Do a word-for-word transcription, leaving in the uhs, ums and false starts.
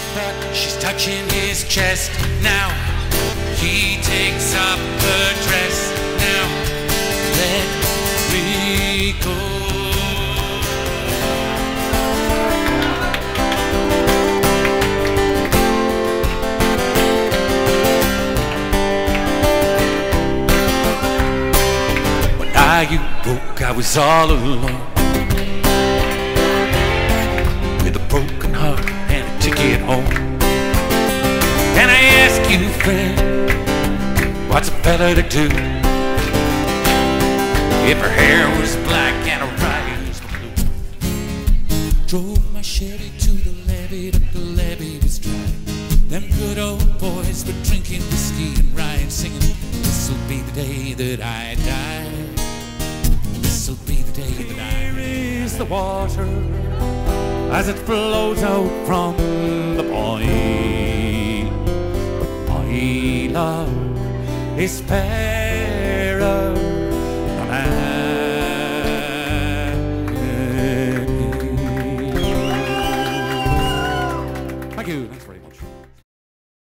but she's touching his chest now. He takes off her dress now. Let me go. When I you woke, I was all alone, with a broken heart and a ticket home. And I ask you, friend, what's a fella to do if her hair was black and her eyes were blue? Drove my Chevy to the levee, but the levee was dry. Them good old boys were drinking whiskey and rye and singing, this'll be the day that I die. This'll be the day that I die. Here is the water as it flows out from the point. My love is paradise.